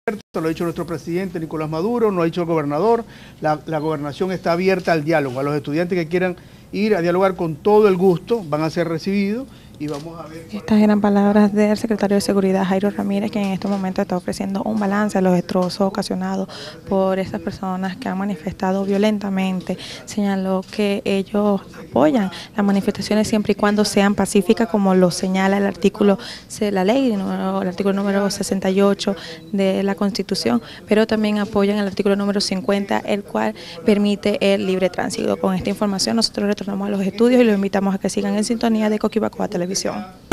lo ha dicho nuestro presidente Nicolás Maduro, lo ha dicho el gobernador, la gobernación está abierta al diálogo. A los estudiantes que quieran ir a dialogar con todo el gusto van a ser recibidos y vamos a ver. Estas eran palabras del secretario de Seguridad, Jairo Ramírez, quien en estos momentos está ofreciendo un balance a los destrozos ocasionados por estas personas que han manifestado violentamente. Señaló que ellos apoyan las manifestaciones siempre y cuando sean pacíficas, como lo señala el artículo, la ley, el artículo número 68 de la Constitución, pero también apoyan el artículo número 50, el cual permite el libre tránsito. Con esta información nosotros retornamos a los estudios y los invitamos a que sigan en sintonía de Coquibacoa Televisión.